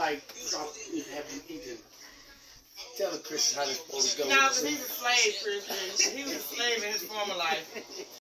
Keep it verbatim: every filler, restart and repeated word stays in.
like drop it, have you eaten? Tell the Christian how this supposed to go. No, because he's a slave, Christian. He was a slave in his former life.